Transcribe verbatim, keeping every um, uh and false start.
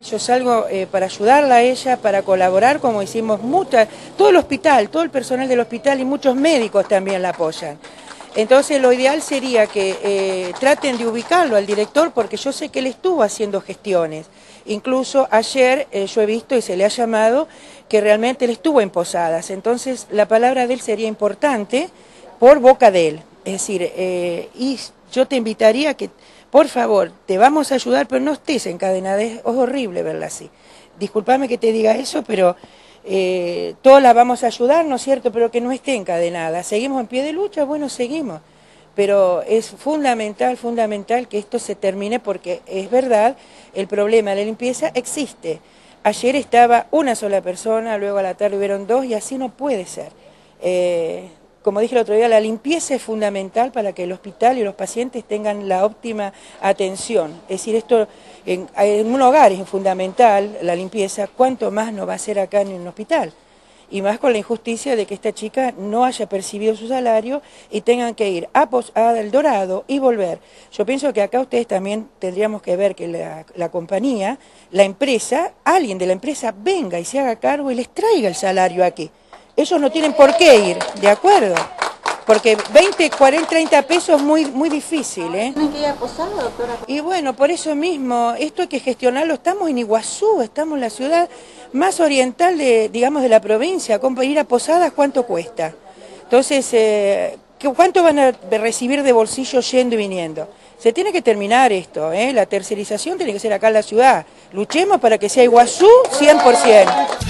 Yo salgo eh, para ayudarla a ella, para colaborar, como hicimos muchas, todo el hospital, todo el personal del hospital y muchos médicos también la apoyan. Entonces lo ideal sería que eh, traten de ubicarlo al director, porque yo sé que él estuvo haciendo gestiones. Incluso ayer eh, yo he visto y se le ha llamado que realmente él estuvo en Posadas. Entonces la palabra de él sería importante por boca de él. Es decir, eh, y yo te invitaría a que, por favor, te vamos a ayudar, pero no estés encadenada, es horrible verla así. Discúlpame que te diga eso, pero eh, todos la vamos a ayudar, ¿no es cierto?, pero que no esté encadenada. ¿Seguimos en pie de lucha? Bueno, seguimos. Pero es fundamental, fundamental que esto se termine, porque es verdad, el problema de la limpieza existe. Ayer estaba una sola persona, luego a la tarde hubieron dos, y así no puede ser. Eh, Como dije el otro día, la limpieza es fundamental para que el hospital y los pacientes tengan la óptima atención. Es decir, esto en, en un hogar es fundamental, la limpieza, cuánto más no va a ser acá en un hospital. Y más con la injusticia de que esta chica no haya percibido su salario y tengan que ir a, a El Dorado y volver. Yo pienso que acá ustedes también tendríamos que ver que la, la compañía, la empresa, alguien de la empresa venga y se haga cargo y les traiga el salario aquí. Ellos no tienen por qué ir, ¿de acuerdo? Porque veinte, cuarenta, treinta pesos es muy, muy difícil, ¿eh? ¿Tienen que ir a Posada, doctora? Y bueno, por eso mismo, esto hay que gestionarlo. Estamos en Iguazú, estamos en la ciudad más oriental, de, digamos, de la provincia. Ir a Posadas, ¿cuánto cuesta? Entonces, eh, ¿cuánto van a recibir de bolsillo yendo y viniendo? Se tiene que terminar esto, ¿eh? La tercerización tiene que ser acá en la ciudad. Luchemos para que sea Iguazú cien por ciento.